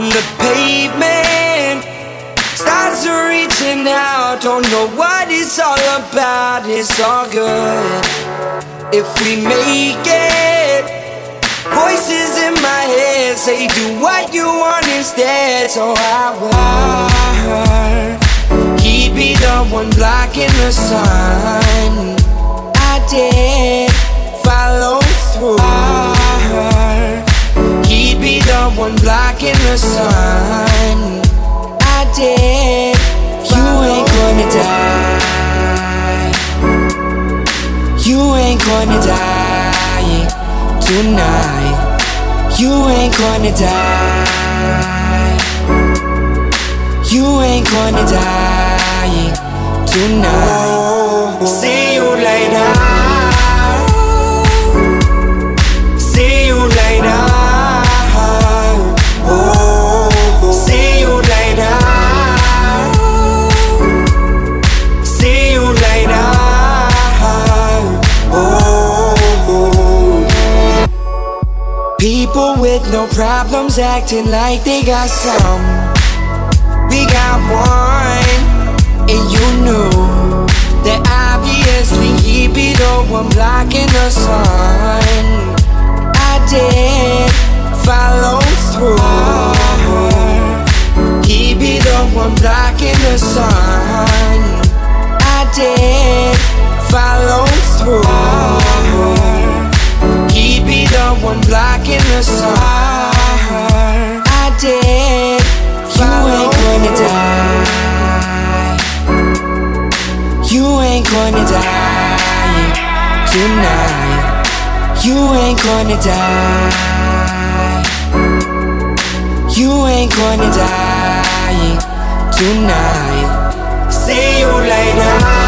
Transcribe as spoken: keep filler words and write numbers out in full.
on the pavement. Stars are reaching out, don't know what it's all about. It's all good if we make it. Voices in my head say do what you want instead. So I will keep be the one blocking the sun. I did follow through. He'd be the one blocking the sun. I did. You ain't gonna die. You ain't gonna die tonight. You ain't gonna die. You ain't gonna die tonight. See you later. See you later. Oh, see you later. See you later. Oh, people with no problems acting like they got some. We got one, and you knew that obviously he'd be the one blocking the sun. I did follow through. He'd be the one blocking the sun. I did follow through. He'd be the one blocking the sun. I did. You ain't gonna die. You ain't gonna die tonight. You ain't gonna die. You ain't gonna die tonight. See you later.